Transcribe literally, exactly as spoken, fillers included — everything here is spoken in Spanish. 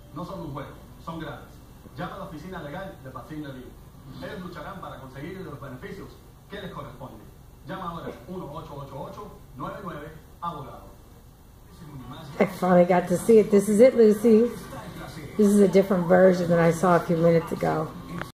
no son un juego, son gratis. Llama a la oficina legal de Pacín Levy. Ellos lucharán para conseguir los beneficios que les corresponden. Llama ahora uno ocho ocho ocho nueve nueve abogado. I finally got to see it. This is it, Lucy. This is a different version than I saw a few minutes ago.